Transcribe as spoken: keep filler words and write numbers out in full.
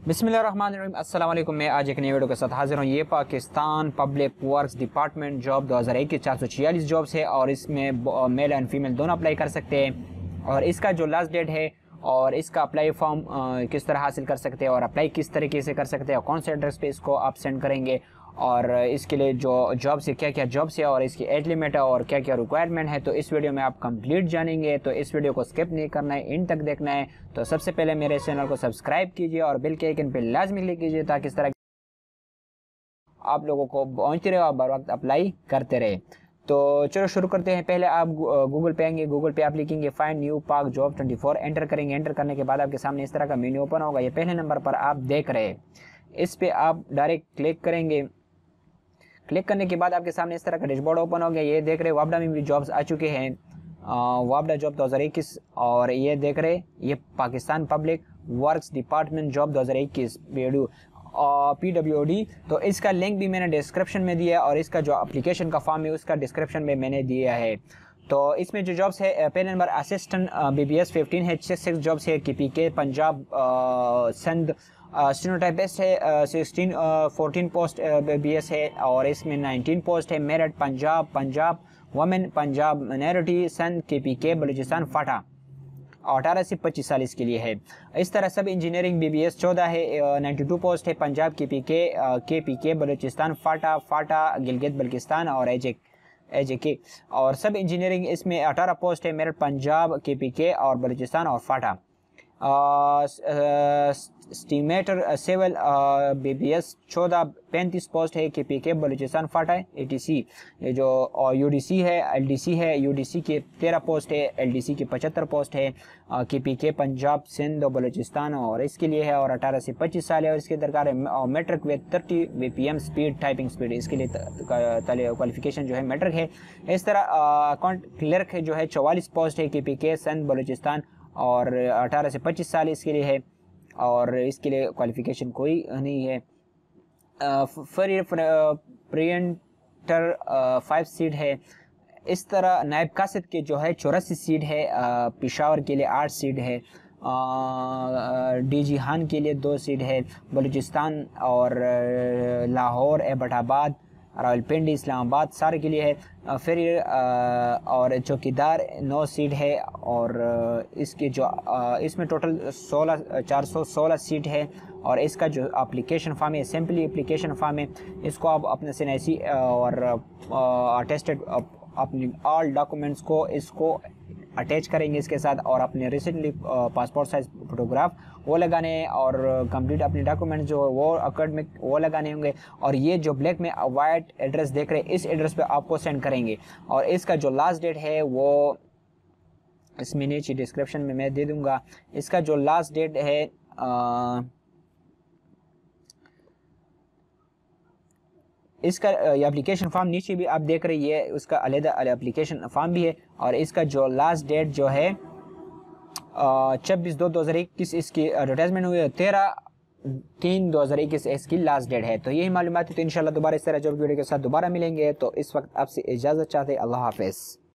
बिस्मिल्लाहिर्रहमानिर्रहीम, अस्सलाम वालेकुम। मैं आज एक नई वीडियो के साथ हाजिर हूँ। ये Pakistan public works department job दो हज़ार इक्कीस चार सौ छियालीस जॉब्स है और इसमें मेल एंड फीमेल दोनों अप्लाई कर सकते हैं। और इसका जो लास्ट डेट है और इसका अप्लाई फॉर्म किस तरह हासिल कर सकते हैं और अप्लाई किस तरीके से कर सकते हैं और कौन से एड्रेस पे इसको आप सेंड करेंगे और इसके लिए जो जॉब से क्या क्या जॉब से और इसकी एज लिमिट है और क्या क्या रिक्वायरमेंट है, तो इस वीडियो में आप कंप्लीट जानेंगे। तो इस वीडियो को स्किप नहीं करना है, इन तक देखना है। तो सबसे पहले मेरे चैनल को सब्सक्राइब कीजिए और बेल के आइकन पे लाजमी क्लिक कीजिए ताकि इस तरह आप लोगों को पहुंचते रहे और बर वक्त अप्लाई करते रहे। तो चलो शुरू करते हैं। पहले आप गूगल पे आएंगे, गूगल पे आप लिखेंगे फाइंड न्यू पार्क जॉब चौबीस, एंटर करेंगे। एंटर करने के बाद आपके सामने इस तरह का मेन्यू ओपन होगा। ये पहले नंबर पर आप देख रहे हैं, इस पे आप डायरेक्ट क्लिक करेंगे। क्लिक करने के बाद आपके सामने इस तरह का डैशबोर्ड ओपन हो गया। ये देख रहे वापडा में भी जॉब्स आ चुके हैं, वापडा जॉब दो हज़ार इक्कीस, और ये देख रहे ये Pakistan public works department job दो हज़ार इक्कीस पी डब्ल्यू डी। तो इसका लिंक भी मैंने डिस्क्रिप्शन में दिया है और इसका जो एप्लीकेशन का फॉर्म है उसका डिस्क्रिप्शन में मैंने दिया है। तो इसमें जो जॉब्स है, पहले number assistant B B S fifteen है, सिक्स सिक्स जॉब्स है K P K Punjab Sindh. Stenotypist है sixteen, fourteen post B S है और इसमें नाइनटीन पोस्ट है। Merit Punjab, Punjab women Punjab minority Sindh K P के बलूचिस्तान फाटा, अठारह से पच्चीस साल इसके लिए है। इस तरह सब इंजीनियरिंग बी बी एस चौदह है, नाइन्टी टू पोस्ट है पंजाब के पी के के पी के बलूचिस्तान फाटा, फाटा गिलगित बल्किस्तान और एजे एजे के। और सब इंजीनियरिंग इसमें अठारह पोस्ट है, मेरठ पंजाब के पी के और बलूचिस्तान और FATA. Estimator civil B B S चौदह, पैंतीस पोस्ट है के पी के बलूचिस्तान फाटा है। ए टी सी ये जो और यू डी सी है, एल डी सी है, यू डी सी के तेरह पोस्ट है, एल डी सी के पचहत्तर पोस्ट है, K P K Punjab Sindh और बलूचिस्तान और इसके लिए है और अठारह से पच्चीस साल है और इसके दरकार है मेट्रिक विद थर्टी बी P M speed typing speed, इसके लिए क्वालिफिकेशन जो है मेट्रिक है। इस तरह अकाउंट क्लर्क जो है चौवालीस पोस्ट है के पी के सिंध बलूचिस्तान और अठारह से पच्चीस साल इसके लिए है और इसके लिए क्वालिफिकेशन कोई नहीं है। प्रिंटर फाइव सीट है। इस तरह नायब कासिद के जो है चौरासी सीट है, पेशावर के लिए आठ सीट है, डी जी हान के लिए दो सीट है, बलूचिस्तान और लाहौर एबटाबाद रावलपिंडी इस्लामाबाद सारे के लिए है। फिर और चौकीदार नौ सीट है और इसके जो इसमें टोटल सोलह चार सौ सोलह सीट है और इसका जो एप्लीकेशन फॉर्म है सिंपली एप्लीकेशन फॉर्म है, इसको आप अपने एन आई सी और अटेस्टेड अपने ऑल डॉक्यूमेंट्स को इसको अटैच करेंगे इसके साथ और अपने रिसेंटली पासपोर्ट साइज फोटोग्राफ वो लगाने और कंप्लीट अपने डॉक्यूमेंट्स जो वो अकेडमिक वो लगाने होंगे। और ये जो ब्लैक में वाइट एड्रेस देख रहे हैं इस एड्रेस पे आपको सेंड करेंगे और इसका जो लास्ट डेट है वो इसमें नीचे डिस्क्रिप्शन में मैं दे दूंगा। इसका जो लास्ट डेट है आ, इसका एप्लीकेशन फॉर्म नीचे भी आप देख रही है, उसका अलग एप्लीकेशन फॉर्म भी है और इसका जो लास्ट डेट जो है छब्बीस दो दो हज़ार इक्कीस इसकी एडवर्टाइजमेंट हुई है, तेरह तीन दो हज़ार इक्कीस इसकी लास्ट डेट है। तो यही मालूमात है। तो इंशाल्लाह दोबारा इस तरह जॉब वीडियो के साथ दोबारा मिलेंगे। तो इस वक्त आपसे इजाज़त चाहते, अल्लाह हाफिज़।